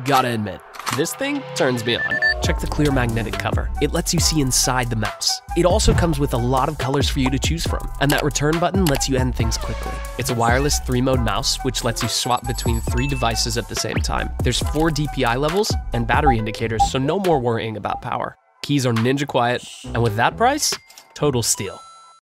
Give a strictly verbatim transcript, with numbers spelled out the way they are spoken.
Gotta admit, this thing turns me on. Check the clear magnetic cover. It lets you see inside the mouse. It also comes with a lot of colors for you to choose from, and that return button lets you end things quickly. It's a wireless three-mode mouse, which lets you swap between three devices at the same time. There's four D P I levels and battery indicators, so no more worrying about power. Keys are ninja quiet, and with that price, total steal.